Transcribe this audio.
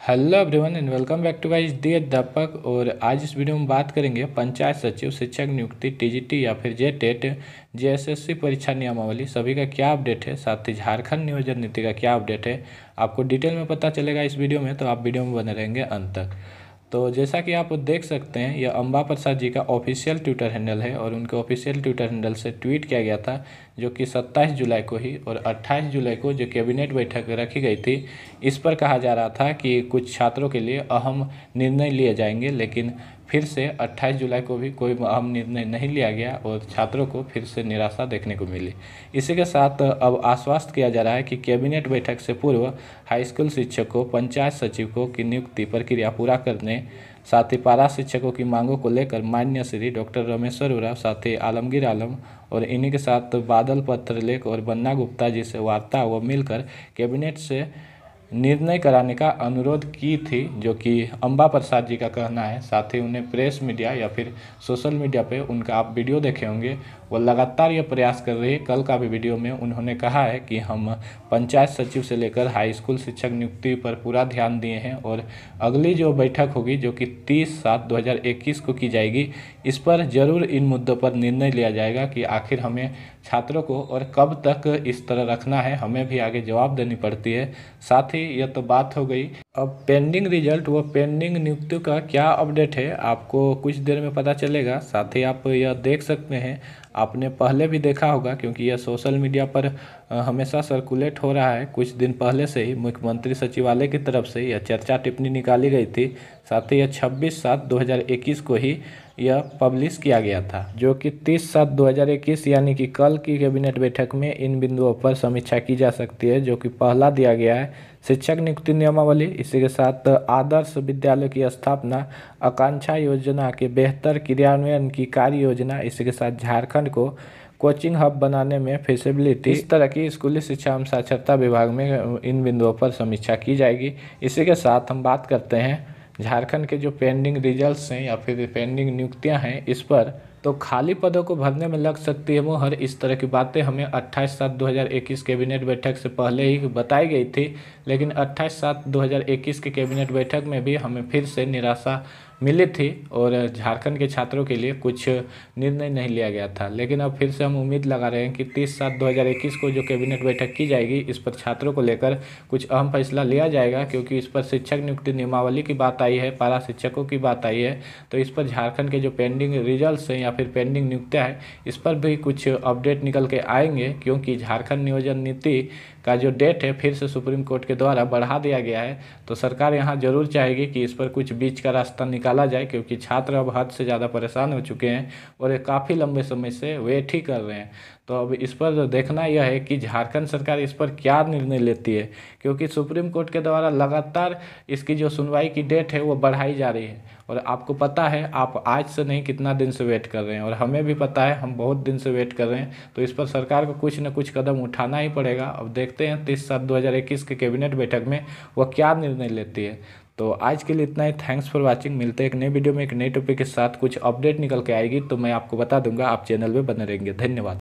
Hello everyone and welcome back to guys the Adhyapak. और आज इस वीडियो में बात करेंगे पंचायत सचिव शिक्षक नियुक्ति टीजीटी या फिर जेटेट जेएसएससी परीक्षा नियमावली सभी का क्या अपडेट है, साथ ही झारखंड नियोजन नीति का क्या अपडेट है, आपको डिटेल में पता चलेगा इस वीडियो में। तो आप वीडियो में बने रहेंगे अंत तक। तो जैसा कि आप देख सकते हैं, यह अम्बा प्रसाद जी का ऑफिशियल ट्विटर हैंडल है और उनके ऑफिशियल ट्विटर हैंडल से ट्वीट किया गया था, जो कि 27 जुलाई को ही और 28 जुलाई को जो कैबिनेट बैठक रखी गई थी, इस पर कहा जा रहा था कि कुछ छात्रों के लिए अहम निर्णय लिए जाएंगे। लेकिन फिर से 28 जुलाई को भी कोई अहम निर्णय नहीं लिया गया और छात्रों को फिर से निराशा देखने को मिली। इसी के साथ अब आश्वस्त किया जा रहा है कि कैबिनेट बैठक से पूर्व हाई स्कूल शिक्षकों, पंचायत सचिवों की नियुक्ति प्रक्रिया पूरा करने, साथ ही पारा शिक्षकों की मांगों को लेकर मान्य श्री डॉक्टर रमेश्वर उरांव, साथ ही आलमगीर आलम और इन्हीं के साथ बादल पत्रलेख और बन्ना गुप्ता जी से वार्ता व मिलकर कैबिनेट से निर्णय कराने का अनुरोध की थी, जो कि अम्बा प्रसाद जी का कहना है। साथ ही उन्हें प्रेस मीडिया या फिर सोशल मीडिया पे उनका आप वीडियो देखे होंगे, वो लगातार ये प्रयास कर रही है। कल का भी वीडियो में उन्होंने कहा है कि हम पंचायत सचिव से लेकर हाई स्कूल शिक्षक नियुक्ति पर पूरा ध्यान दिए हैं और अगली जो बैठक होगी, जो कि 30/7/2021 को की जाएगी, इस पर ज़रूर इन मुद्दों पर निर्णय लिया जाएगा कि आखिर हमें छात्रों को और कब तक इस तरह रखना है, हमें भी आगे जवाब देनी पड़ती है। साथ ही यह तो बात हो गई, अब पेंडिंग रिजल्ट व पेंडिंग नियुक्ति का क्या अपडेट है आपको कुछ देर में पता चलेगा। साथ ही आप यह देख सकते हैं, आपने पहले भी देखा होगा क्योंकि यह सोशल मीडिया पर हमेशा सर्कुलेट हो रहा है। कुछ दिन पहले से ही मुख्यमंत्री सचिवालय की तरफ से यह चर्चा टिप्पणी निकाली गई थी। साथ ही यह 26/7/2021 को ही यह पब्लिश किया गया था, जो कि 30/7/2021 यानी कि कल की कैबिनेट बैठक में इन बिंदुओं पर समीक्षा की जा सकती है, जो कि पहला दिया गया है शिक्षक नियुक्ति नियमावली। इसी के साथ आदर्श विद्यालय की स्थापना, आकांक्षा योजना के बेहतर क्रियान्वयन की कार्य योजना, इसी के साथ झारखंड को कोचिंग हब बनाने में फिजिबिलिटी, इस तरह की स्कूली शिक्षा एवं साक्षरता विभाग में इन बिंदुओं पर समीक्षा की जाएगी। इसी के साथ हम बात करते हैं झारखंड के जो पेंडिंग रिजल्ट्स हैं या फिर पेंडिंग नियुक्तियां हैं, इस पर तो खाली पदों को भरने में लग सकती है मुहर, इस तरह की बातें हमें 28/7/2021 कैबिनेट बैठक से पहले ही बताई गई थी। लेकिन 28/7/2021 की कैबिनेट बैठक में भी हमें फिर से निराशा मिली थी और झारखंड के छात्रों के लिए कुछ निर्णय नहीं लिया गया था। लेकिन अब फिर से हम उम्मीद लगा रहे हैं कि 30/7/2021 को जो कैबिनेट बैठक की जाएगी, इस पर छात्रों को लेकर कुछ अहम फैसला लिया जाएगा, क्योंकि इस पर शिक्षक नियुक्ति नियमावली की बात आई है, पारा शिक्षकों की बात आई है। तो इस पर झारखंड के जो पेंडिंग रिजल्ट्स हैं या फिर पेंडिंग नियुक्तियाँ हैं, इस पर भी कुछ अपडेट निकल के आएंगे, क्योंकि झारखंड नियोजन नीति का जो डेट है फिर से सुप्रीम कोर्ट के द्वारा बढ़ा दिया गया है। तो सरकार यहाँ जरूर चाहेगी कि इस पर कुछ बीच का रास्ता निकाला जाए, क्योंकि छात्र अब हद से ज़्यादा परेशान हो चुके हैं और ये काफ़ी लंबे समय से वेट ही कर रहे हैं। तो अब इस पर देखना यह है कि झारखंड सरकार इस पर क्या निर्णय लेती है, क्योंकि सुप्रीम कोर्ट के द्वारा लगातार इसकी जो सुनवाई की डेट है वो बढ़ाई जा रही है। और आपको पता है, आप आज से नहीं कितना दिन से वेट कर रहे हैं और हमें भी पता है, हम बहुत दिन से वेट कर रहे हैं। तो इस पर सरकार को कुछ न कुछ कदम उठाना ही पड़ेगा। अब देखते हैं 30/7/2021 के कैबिनेट बैठक में वह क्या निर्णय लेती है। तो आज के लिए इतना ही। Thanks for watching. मिलते हैं एक नए वीडियो में एक नए टॉपिक के साथ। कुछ अपडेट निकल के आएगी तो मैं आपको बता दूंगा, आप चैनल पे बने रहेंगे। धन्यवाद।